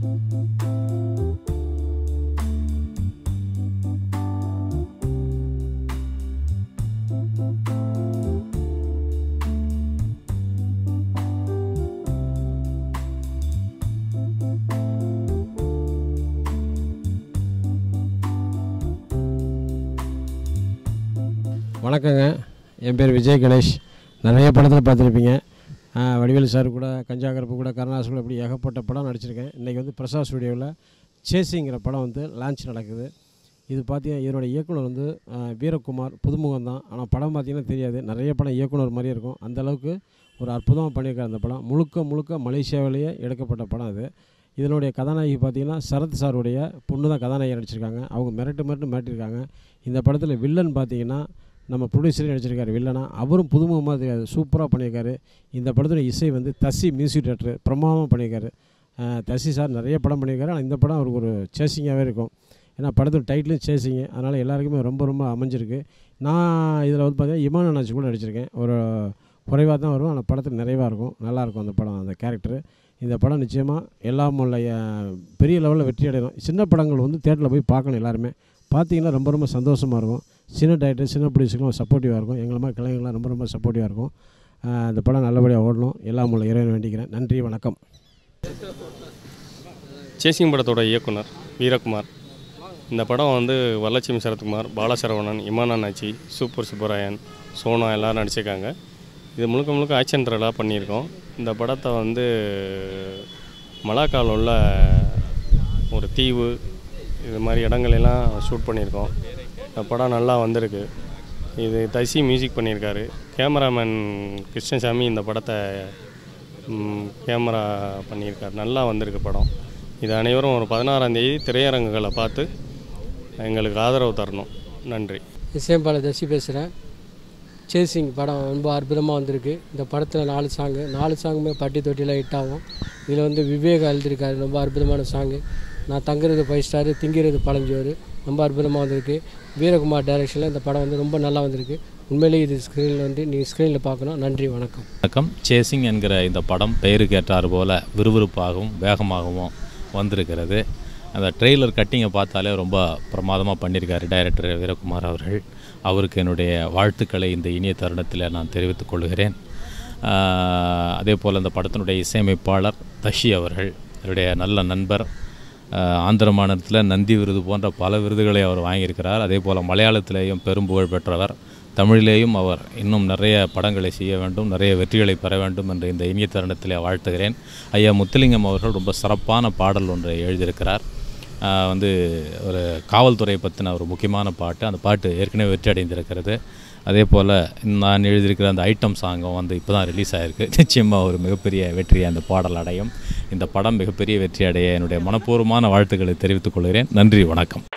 வணக்கங்க, என் பேர் விஜய் கணேஷ். நிறைய படத்தில் பார்த்துருப்பீங்க. வடிவேலு சார் கூட, கஞ்சாகரப்பு கூட, கருணாஸ் கூட இப்படி ஏகப்பட்ட படம் நடிச்சிருக்கேன். இன்றைக்கி வந்து பிரசாத் ஸ்டுடியோவில் சேசிங்கிற படம் வந்து லான்ச் நடக்குது. இது பார்த்தீங்கன்னா இதனோட இயக்குனர் வந்து வீரகுமார், புதுமுகம் தான். ஆனால் படம் பார்த்திங்கன்னா தெரியாது. நிறைய படம் இயக்குனர் மாதிரியே இருக்கும். அந்தளவுக்கு ஒரு அற்புதமாக பண்ணியிருக்காரு அந்த படம். முழுக்க மலேசியாவிலேயே எடுக்கப்பட்ட படம் அது. இதனுடைய கதாநாயகி பார்த்திங்கன்னா சரத் சாருடைய பொண்ணு தான் கதாநாயகி நடிச்சிருக்காங்க. அவங்க மிரட்டு மிரட்டியிருக்காங்க. இந்த படத்தில் வில்லன் பார்த்திங்கன்னா நம்ம ப்ரொடியூசரே நடிச்சிருக்காரு வில்லனா. அவரும் புதுமுகமாக தெரியாது, சூப்பராக பண்ணியிருக்காரு. இந்த படத்தோட இசை வந்து தசி மியூசிக் டைரக்டர் பிரமாதமாக பண்ணியிருக்காரு. தசி சார் நிறைய படம் பண்ணியிருக்காரு. ஆனால் இந்த படம் அவருக்கு ஒரு சேசிங்காகவே இருக்கும். ஏன்னா படத்தோட டைட்டிலும் சேசிங்கு, அதனால் எல்லாருக்குமே ரொம்ப அமைஞ்சிருக்கு. நான் இதில் வந்து பார்த்தீங்கன்னா இமான் அண்ணாச்சி கூட நடிச்சிருக்கேன். ஒரு குறைவாக தான் வரும், ஆனால் படத்தில் நிறைவாக இருக்கும். நல்லாயிருக்கும் அந்த படம், அந்த கேரக்டரு. இந்த படம் நிச்சயமாக எல்லாம் உள்ள பெரிய லெவலில் வெற்றி அடையணும். சின்ன படங்கள் வந்து தேட்டரில் போய் பார்க்கணும். எல்லாருமே பார்த்திங்கன்னா ரொம்ப சந்தோஷமாக இருக்கும். சின்ன டைரக்டர், சின்ன ப்ரொடியூசருக்கும் சப்போர்ட்டிவாக இருக்கும். எங்களை மாதிரி கலைஞர்கள்லாம் ரொம்ப சப்போர்ட்டிவாக இருக்கும். அந்த படம் நல்லபடியாக ஓடணும். எல்லாம் உள்ள இறைவன் வேண்டிக்கிறேன். நன்றி, வணக்கம். சேசிங் படத்தோட இயக்குனர் வீரகுமார். இந்த படம் வந்து வரலட்சுமி சரத்குமார், பாலசரவணன், இமான் அண்ணாச்சி, சூப்பர் சுப்பராயன், சோனா எல்லோரும் நடிச்சிருக்காங்க. இது முழுக்க ஆக்ஷன் த்ரில்லராக பண்ணியிருக்கோம். இந்த படத்தை வந்து மலாக்காவில் உள்ள ஒரு தீவு இது மாதிரி இடங்களெல்லாம் ஷூட் பண்ணியிருக்கோம். இந்த படம் நல்லா வந்திருக்கு. இது தசி மியூசிக் பண்ணியிருக்காரு. கேமராமேன் கிருஷ்ணசாமி இந்த படத்தை கேமரா பண்ணியிருக்காரு. நல்லா வந்திருக்கு படம். இது அனைவரும் ஒரு 16ஆம் தேதி திரையரங்குகளை பார்த்து எங்களுக்கு ஆதரவு தரணும். நன்றி. இசையமைப்பாளர் தசி பேசுகிறேன். சேசிங் படம் ரொம்ப அற்புதமாக வந்திருக்கு. இந்த படத்தில் 4 சாங்குமே பட்டி தொட்டியில் ஹிட் ஆகும். இதில் வந்து விவேக் எழுதியிருக்காரு. ரொம்ப அற்புதமான சாங்கு. நான் தங்குறது 5 ஸ்டாரு, திங்கிறது பழஞ்சோறு. ரொம்ப அற்புதமாக வந்திருக்கு. வீரகுமார் டைரக்ஷனில் இந்த படம் வந்து ரொம்ப நல்லா வந்திருக்கு. உண்மையிலேயே இது ஸ்க்ரீனில் வந்து நீங்கள் ஸ்க்ரீனில் பார்க்கணும். நன்றி, வணக்கம். வணக்கம். சேசிங் என்கிற இந்த படம் பெயருக்கு ஏற்றாறு போல் விறுவிறுப்பாகவும் வேகமாகவும் வந்திருக்கிறது. அந்த ட்ரெய்லர் கட்டிங்கை பார்த்தாலே ரொம்ப பிரமாதமாக பண்ணியிருக்காரு டைரக்டர் வீரகுமார் அவர்கள். அவருக்கு என்னுடைய வாழ்த்துக்களை இந்த இனிய தருணத்தில் நான் தெரிவித்துக் கொள்கிறேன். அதே போல் இந்த படத்தினுடைய இசையமைப்பாளர் தஷி அவர்கள், என்னுடைய நல்ல நண்பர். ஆந்திர மாநிலத்தில் நந்தி விருது போன்ற பல விருதுகளை அவர் வாங்கியிருக்கிறார். அதே போல் மலையாளத்திலேயும் பெரும் புகழ் பெற்றவர். தமிழிலேயும் அவர் இன்னும் நிறைய படங்களை செய்ய வேண்டும், நிறைய வெற்றிகளை பெற வேண்டும் என்று இந்த இனிய தருணத்திலே வாழ்த்துகிறேன். ஐயா முத்துலிங்கம் அவர்கள் ரொம்ப சிறப்பான பாடல் ஒன்றை எழுதியிருக்கிறார். வந்து ஒரு காவல்துறை பற்றின ஒரு முக்கியமான பாட்டு. அந்த பாட்டு ஏற்கனவே வெற்றி அடைந்திருக்கிறது. அதே போல் நான் எழுதியிருக்கிற அந்த ஐட்டம் சாங்கும் வந்து இப்போ தான் ரிலீஸ் ஆகிருக்கு. நிச்சயமாக ஒரு மிகப்பெரிய வெற்றியை அந்த பாடல் அடையும். இந்த படம் மிகப்பெரிய வெற்றி அடைய என்னுடைய மனப்பூர்வமான வாழ்த்துக்களை தெரிவித்துக் கொள்கிறேன். நன்றி, வணக்கம்.